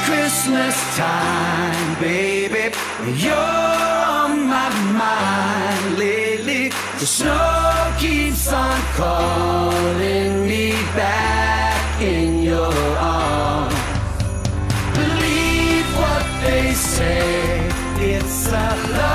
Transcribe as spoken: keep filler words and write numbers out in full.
Christmas time, baby, you're on my mind lately. The snow keeps on calling me back in your arms. Believe what they say, it's a love